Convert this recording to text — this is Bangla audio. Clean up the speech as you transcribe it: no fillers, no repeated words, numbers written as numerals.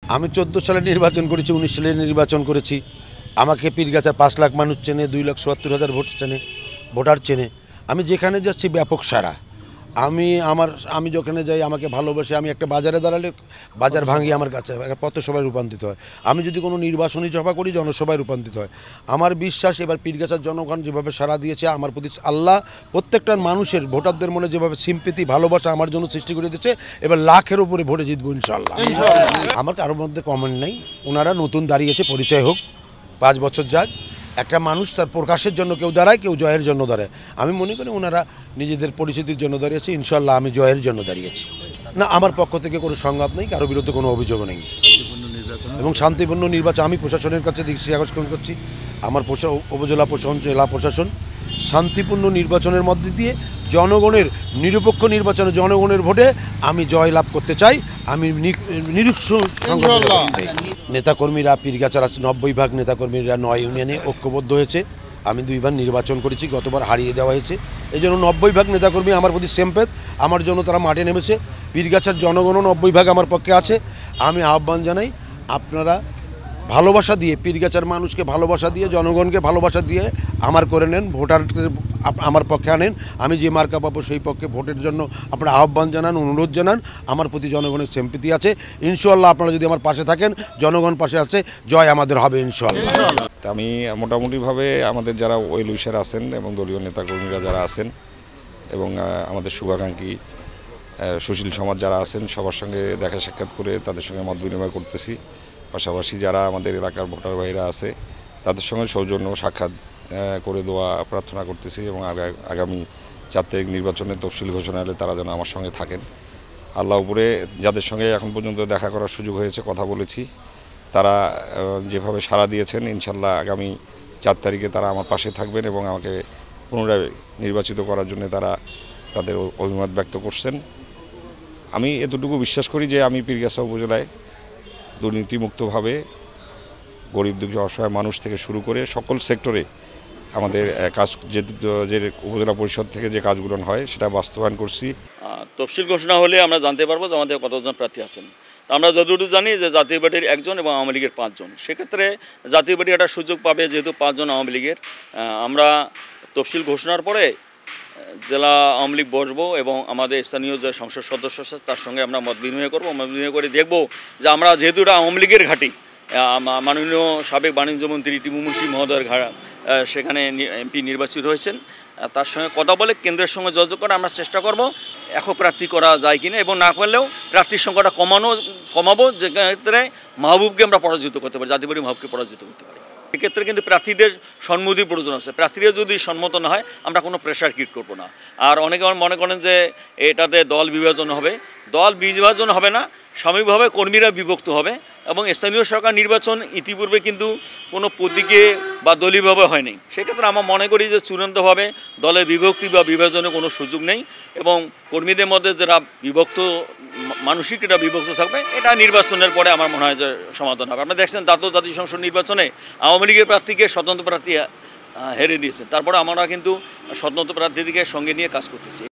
আমি 14 সালে নির্বাচন করেছি, 19 সালে নির্বাচন করেছি। আমাকে পীরগাছার 5 লাখ মানুষ চেনে, 2,70,000 ভোটার চেনে। আমি যেখানে যাচ্ছি ব্যাপক সারা। আমি যেখানে যাই আমাকে ভালোবাসে। আমি একটা বাজারে দাঁড়ালে বাজার ভাঙি আমার কাছে একটা পথসভায় রূপান্তরিত হয়। আমি যদি কোনো নির্বাচনী সভা করি জনসভায় রূপান্তরিত হয়। আমার বিশ্বাস এবার পীরগাছার জনগণ যেভাবে সাড়া দিয়েছে আমার প্রতি আল্লাহ প্রত্যেকটা মানুষের ভোটারদের মনে যেভাবে সিম্পেথি ভালোবাসা আমার জন্য সৃষ্টি করে দিচ্ছে, এবার লাখের উপরে ভোটে জিতবো ইনশাল্লাহ। আমার কারোর মধ্যে কমেন্ট নেই, ওনারা নতুন দাঁড়িয়েছে, পরিচয় হোক, 5 বছর যাক। একটা মানুষ তার প্রকাশের জন্য কেউ দাঁড়ায়, কেউ জয়ের জন্য দাঁড়ায়। আমি মনে করি ওনারা নিজেদের পরিচিতির জন্য দাঁড়িয়েছে, ইনশাল্লাহ আমি জয়ের জন্য দাঁড়িয়েছি। না, আমার পক্ষ থেকে কোনো সংঘাত নেই, কারোর বিরুদ্ধে কোনো অভিযোগও নেই এবং শান্তিপূর্ণ নির্বাচন। আমি প্রশাসনের কাছে দৃষ্টি আকর্ষণ করছি, আমার উপজেলা প্রশাসন, জেলা প্রশাসন শান্তিপূর্ণ নির্বাচনের মধ্যে দিয়ে জনগণের নিরপেক্ষ নির্বাচনে জনগণের ভোটে আমি জয় লাভ করতে চাই। আমি নেতাকর্মীরা পীরগাছার 90 ভাগ নেতাকর্মীরা 9 ইউনিয়নে ঐক্যবদ্ধ হয়েছে। আমি 2 বার নির্বাচন করেছি, গতবার হারিয়ে দেওয়া হয়েছে। এই জন্য 90 ভাগ নেতাকর্মী আমার প্রতি সেম্পেথ, আমার জন্য তারা মাঠে নেমেছে। পীরগাছার জনগণও 90 ভাগ আমার পক্ষে আছে। আমি আহ্বান জানাই, আপনারা ভালোবাসা দিয়ে, পীরগাছার মানুষকে ভালোবাসা দিয়ে, জনগণকে ভালোবাসা দিয়ে আমার করে নেন, ভোটারদের আমার পক্ষে আনেন। আমি যে মার্কা পাবো সেই পক্ষে ভোটের জন্য আপনারা আহ্বান জানান, অনুরোধ জানান। আমার প্রতি জনগণের সিম্পেথি আছে। ইনশাআল্লাহ আপনারা যদি আমার পাশে থাকেন, জনগণ পাশে আছে, জয় আমাদের হবে ইনশাআল্লাহ। আমি মোটামুটিভাবে আমাদের যারা ওয়েল উইশার আছেন এবং দলীয় নেতাকর্মীরা যারা আছেন এবং আমাদের শুভাকাঙ্ক্ষী সুশীল সমাজ যারা আছেন সবার সঙ্গে দেখা সাক্ষাৎ করে তাদের সঙ্গে মত বিনিময় করতেছি। পাশাপাশি যারা আমাদের এলাকার ভোটার ভাইরা আছে তাদের সঙ্গে সৌজন্য সাক্ষাৎ করে দেওয়া প্রার্থনা করতেছি এবং আগামী 4 তারিখ নির্বাচনে তফসিল ঘোষণা হলে তারা যেন আমার সঙ্গে থাকেন। আল্লাহ উপরে যাদের সঙ্গে এখন পর্যন্ত দেখা করার সুযোগ হয়েছে, কথা বলেছি, তারা যেভাবে সাড়া দিয়েছেন, ইনশাল্লাহ আগামী 4 তারিখে তারা আমার পাশে থাকবেন এবং আমাকে পুনরায় নির্বাচিত করার জন্য তারা তাদের অভিমত ব্যক্ত করছেন। আমি এতটুকু বিশ্বাস করি যে আমি পীরগাছা উপজেলায় দুর্নীতিমুক্তভাবে গরিব দুঃখী অসহায় মানুষ থেকে শুরু করে সকল সেক্টরে আমাদের কাজ যে উপজেলা পরিষদ থেকে যে কাজগুলো হয় সেটা বাস্তবায়ন করছি। তফসিল ঘোষণা হলে আমরা জানতে পারবো যে আমাদের কতজন প্রার্থী আছেন। আমরা যতটুকু জানি যে জাতীয় পার্টির 1 জন এবং আওয়ামী লীগের 5 জন। সেক্ষেত্রে জাতীয় পার্টি একটা সুযোগ পাবে, যেহেতু 5 জন আওয়ামী লীগের। আমরা তফসিল ঘোষণার পরে জেলা আওয়ামী লীগ বসবো এবং আমাদের স্থানীয় যে সংসদ সদস্য আছে তার সঙ্গে আমরা মত বিনিময় করবো। মত বিনিময় করে দেখবো যে আমরা যেহেতু এটা আওয়ামী লীগের ঘাঁটি, মাননীয় সাবেক বাণিজ্যমন্ত্রী টিপু মুন্সি মহোদয়ের সেখানে এমপি নির্বাচিত হয়েছেন, তার সঙ্গে কথা বলে কেন্দ্রের সঙ্গে যোগাযোগ করে আমরা চেষ্টা করব একক প্রার্থী করা যায় কিনা, এবং না করলেও প্রার্থীর সংখ্যাটা কমাবো, যে ক্ষেত্রে মাহবুবকে আমরা পরাজিত করতে পারি, জাতীয় পার্টি মাহবুবকে পরাজিত করতে পারি। এক্ষেত্রে কিন্তু প্রার্থীদের সম্মতির প্রয়োজন আছে। প্রার্থীরা যদি সম্মত না হয় আমরা কোনো প্রেশার ক্রিয়েট করবো না। আর অনেকে মনে করেন যে এটাতে দল বিভাজন হবে। দল বিভাজন হবে না, সাময়িকভাবে কর্মীরা বিভক্ত হবে। এবং স্থানীয় সরকার নির্বাচন ইতিপূর্বে কিন্তু কোনো প্রতীকে বা দলীয়ভাবে হয়নি। সেক্ষেত্রে আমরা মনে করি যে চূড়ান্তভাবে দলে বিভক্তি বা বিভাজনের কোনো সুযোগ নেই এবং কর্মীদের মধ্যে যারা বিভক্ত মানসিক এটা বিভক্ত থাকবে, এটা নির্বাচনের পরে আমার মনে হয় যে সমাধান হবে। আপনারা দেখছেন জাতীয় সংসদ নির্বাচনে আওয়ামী লীগের প্রার্থীকে স্বতন্ত্র প্রার্থী হেরে দিয়েছেন, তারপরে আমরা কিন্তু স্বতন্ত্র প্রার্থীদেরকে সঙ্গে নিয়ে কাজ করতেছি।